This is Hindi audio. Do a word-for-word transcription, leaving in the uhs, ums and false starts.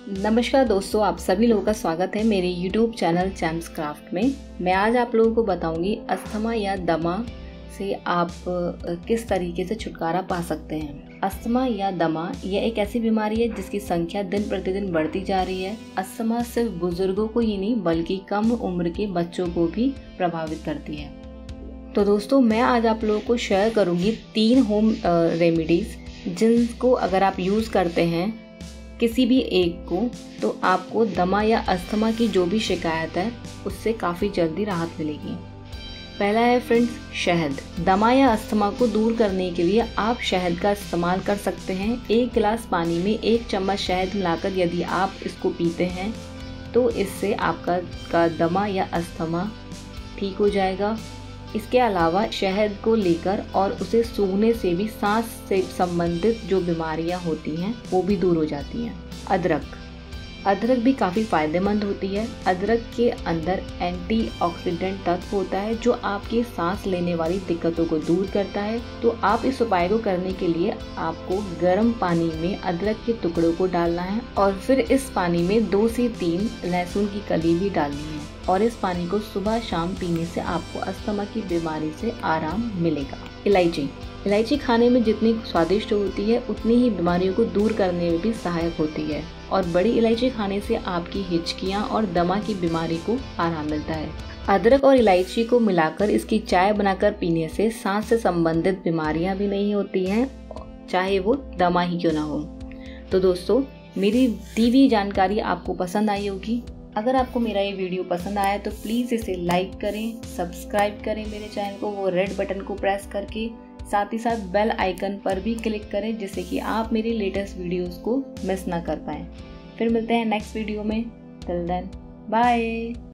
नमस्कार दोस्तों, आप सभी लोगों का स्वागत है मेरे यूट्यूब चैनल चैम्स क्राफ्ट में। मैं आज आप लोगों को बताऊंगी अस्थमा या दमा से आप किस तरीके से छुटकारा पा सकते हैं। अस्थमा या दमा यह एक ऐसी बीमारी है जिसकी संख्या दिन प्रतिदिन बढ़ती जा रही है। अस्थमा सिर्फ बुजुर्गों को ही नहीं बल्कि कम उम्र के बच्चों को भी प्रभावित करती है। तो दोस्तों, मैं आज आप लोगों को शेयर करूंगी तीन होम रेमेडीज जिनको अगर आप यूज़ करते हैं किसी भी एक को, तो आपको दमा या अस्थमा की जो भी शिकायत है उससे काफ़ी जल्दी राहत मिलेगी। पहला है फ्रेंड्स, शहद। दमा या अस्थमा को दूर करने के लिए आप शहद का इस्तेमाल कर सकते हैं। एक गिलास पानी में एक चम्मच शहद मिलाकर यदि आप इसको पीते हैं तो इससे आपका का दमा या अस्थमा ठीक हो जाएगा। इसके अलावा शहद को लेकर और उसे सूंघने से भी सांस से संबंधित जो बीमारियां होती हैं वो भी दूर हो जाती हैं। अदरक अदरक भी काफ़ी फायदेमंद होती है। अदरक के अंदर एंटीऑक्सीडेंट तत्व होता है जो आपकी सांस लेने वाली दिक्कतों को दूर करता है। तो आप इस उपाय को करने के लिए आपको गर्म पानी में अदरक के टुकड़ों को डालना है और फिर इस पानी में दो से तीन लहसुन की कली भी डालनी है और इस पानी को सुबह शाम पीने से आपको अस्थमा की बीमारी से आराम मिलेगा। इलायची इलायची खाने में जितनी स्वादिष्ट होती है उतनी ही बीमारियों को दूर करने में भी सहायक होती है और बड़ी इलायची खाने से आपकी हिचकियां और दमा की बीमारी को आराम मिलता है। अदरक और इलायची को मिलाकर इसकी चाय बनाकर पीने से सांस से संबंधित बीमारियां भी नहीं होती हैं, चाहे वो दमा ही क्यों ना हो। तो दोस्तों, मेरी दी हुई जानकारी आपको पसंद आई होगी। अगर आपको मेरा ये वीडियो पसंद आया तो प्लीज़ इसे लाइक करें, सब्सक्राइब करें मेरे चैनल को वो रेड बटन को प्रेस करके, साथ ही साथ बेल आइकन पर भी क्लिक करें जिससे कि आप मेरी लेटेस्ट वीडियोस को मिस ना कर पाएँ। फिर मिलते हैं नेक्स्ट वीडियो में। Till then, bye.